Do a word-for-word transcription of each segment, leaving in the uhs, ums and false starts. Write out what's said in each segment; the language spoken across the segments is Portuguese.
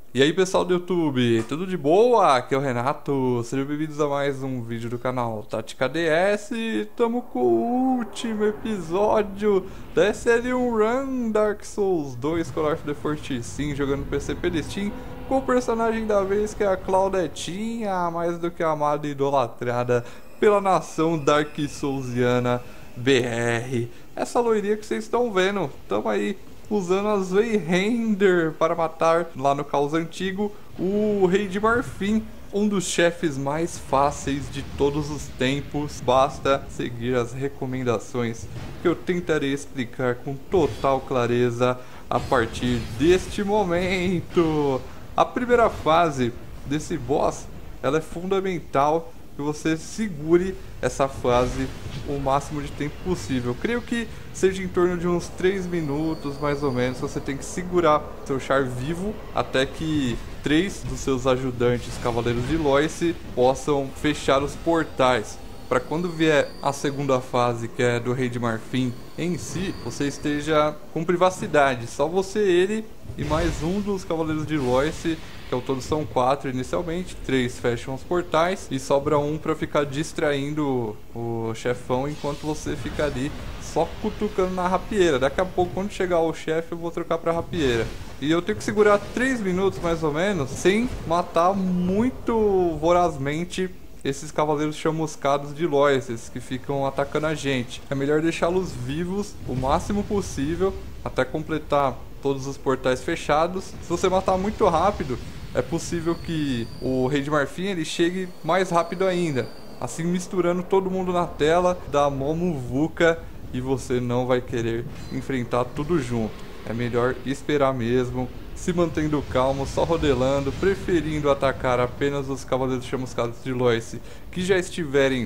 E aí pessoal do YouTube, tudo de boa? Aqui é o Renato, sejam bem-vindos a mais um vídeo do canal Tática D S. Tamo com o último episódio da S L um Run Dark Souls dois Call of the Forty-Sim, jogando no P C pela Steam, com o personagem da vez que é a Claudetinha, a mais do que amada e idolatrada pela nação Dark Soulsiana B R. Essa loirinha que vocês estão vendo, tamo aí usando as Zweihander para matar lá no caos antigo o Rei de Marfim, um dos chefes mais fáceis de todos os tempos. Basta seguir as recomendações que eu tentarei explicar com total clareza a partir deste momento. A primeira fase desse boss, ela é fundamental que você segure essa fase o máximo de tempo possível. Eu creio que seja em torno de uns três minutos mais ou menos. Você tem que segurar seu char vivo até que três dos seus ajudantes Cavaleiros de Loice possam fechar os portais, para quando vier a segunda fase, que é do Rei de Marfim em si, você esteja com privacidade, só você, ele e mais um dos Cavaleiros de Loice, que ao todo são quatro inicialmente, três fecham os portais e sobra um para ficar distraindo o chefão enquanto você fica ali só cutucando na rapieira. Daqui a pouco, quando chegar o chefe, eu vou trocar pra rapieira. E eu tenho que segurar três minutos mais ou menos, sem matar muito vorazmente esses cavaleiros chamuscados de Loice, esses que ficam atacando a gente. É melhor deixá-los vivos o máximo possível até completar todos os portais fechados. Se você matar muito rápido, é possível que o Rei de Marfim ele chegue mais rápido ainda, assim misturando todo mundo na tela, dá mó muvuca e você não vai querer enfrentar tudo junto. É melhor esperar mesmo, se mantendo calmo, só rodelando, preferindo atacar apenas os Cavaleiros Chamuscados de Loice que já estiverem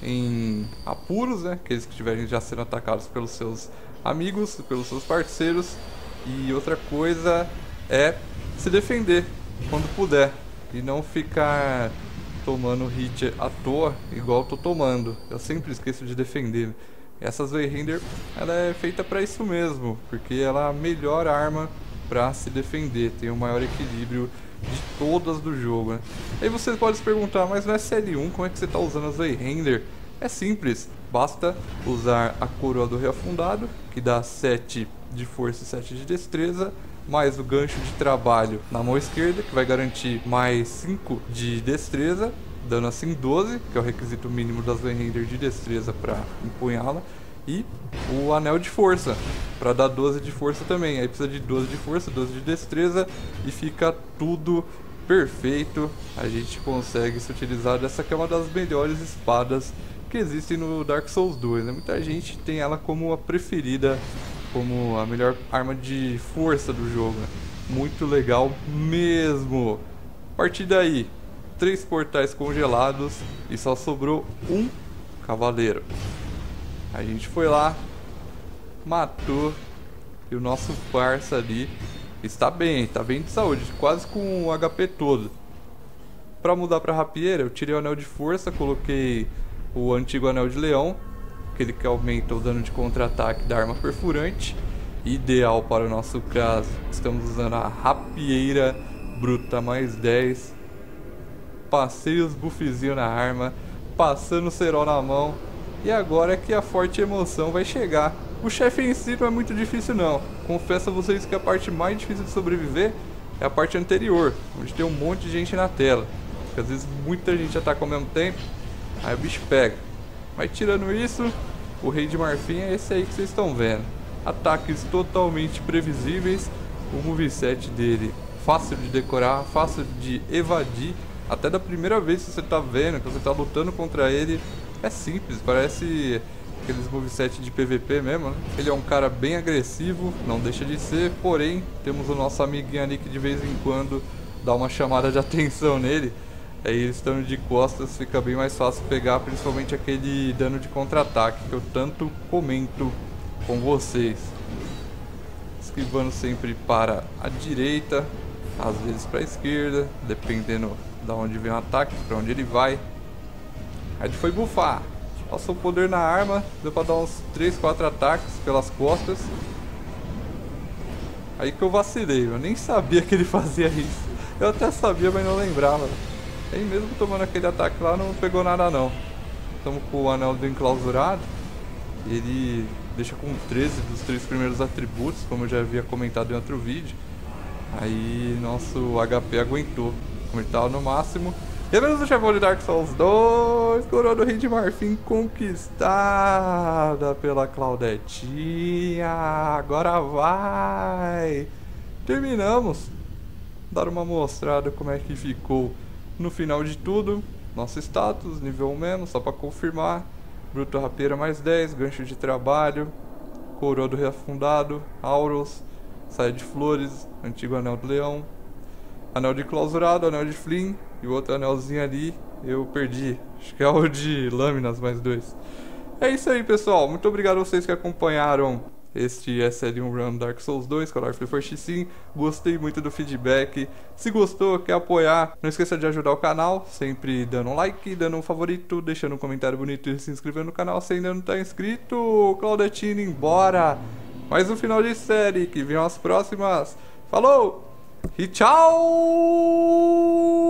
em apuros, né? Aqueles que estiverem já sendo atacados pelos seus amigos, pelos seus parceiros. E outra coisa é se defender quando puder e não ficar tomando hit à toa igual eu tô tomando. Eu sempre esqueço de defender. Essa Zweihander, ela é feita para isso mesmo, porque ela é a melhor arma para se defender, tem o maior equilíbrio de todas do jogo, né? Aí você pode se perguntar, mas no S L um como é que você está usando a Zweihander? É simples, basta usar a coroa do reafundado, que dá sete de força e sete de destreza, mais o gancho de trabalho na mão esquerda, que vai garantir mais cinco de destreza, dando assim doze, que é o requisito mínimo das Zweihander de destreza para empunhá-la, e o anel de força para dar doze de força também. Aí precisa de doze de força, doze de destreza e fica tudo perfeito. A gente consegue se utilizar dessa, que é uma das melhores espadas que existem no Dark Souls dois, né? Muita gente tem ela como a preferida, como a melhor arma de força do jogo, né? Muito legal mesmo. A partir daí, três portais congelados e só sobrou um cavaleiro. A gente foi lá, matou, e o nosso parça ali está bem, está bem de saúde, quase com o H P todo. Para mudar para rapieira, eu tirei o anel de força, coloquei o antigo anel de leão, aquele que aumenta o dano de contra-ataque da arma perfurante, ideal para o nosso caso. Estamos usando a rapieira bruta mais dez. Passei os buffzinhos na arma, passando o cerol na mão, e agora é que a forte emoção vai chegar. O chefe em si não é muito difícil não, confesso a vocês que a parte mais difícil de sobreviver é a parte anterior, onde tem um monte de gente na tela, porque às vezes muita gente ataca ao mesmo tempo, aí o bicho pega. Mas tirando isso, o Rei de Marfim é esse aí que vocês estão vendo. Ataques totalmente previsíveis, o moveset dele fácil de decorar, fácil de evadir. Até da primeira vez que você tá vendo, que você tá lutando contra ele, é simples, parece aqueles moveset de P V P mesmo, né? Ele é um cara bem agressivo, não deixa de ser, porém, temos o nosso amiguinho ali que de vez em quando dá uma chamada de atenção nele. Aí ele estando de costas fica bem mais fácil pegar, principalmente aquele dano de contra-ataque que eu tanto comento com vocês. Esquivando sempre para a direita, às vezes para a esquerda, dependendo da onde vem o ataque, para onde ele vai. Aí ele foi buffar, passou o poder na arma, deu para dar uns três, quatro ataques pelas costas. Aí que eu vacilei, eu nem sabia que ele fazia isso. Eu até sabia, mas não lembrava. E mesmo tomando aquele ataque lá, não pegou nada não. Estamos com o anel do enclausurado. Ele deixa com treze dos três primeiros atributos, como eu já havia comentado em outro vídeo. Aí nosso H P aguentou, como ele tava no máximo. E menos o chefão de Dark Souls dois, coroa do Rei de Marfim conquistada pela Claudetinha. Agora vai! Terminamos. Dar uma mostrada como é que ficou no final de tudo. Nosso status, nível menos, só para confirmar. Bruto Rapeira mais dez, gancho de trabalho, coroa do reafundado, Auros, saia de flores, antigo anel do leão, anel de clausurado, anel de Flynn e o outro anelzinho ali eu perdi. Acho que é o de lâminas mais dois. É isso aí, pessoal. Muito obrigado a vocês que acompanharam este S L um Run Dark Souls dois, Color Free Force Sim. Gostei muito do feedback. Se gostou, quer apoiar, não esqueça de ajudar o canal, sempre dando um like, dando um favorito, deixando um comentário bonito e se inscrevendo no canal se ainda não está inscrito. Claudetinha embora. Mais um final de série, que venham as próximas. Falou! E tchau!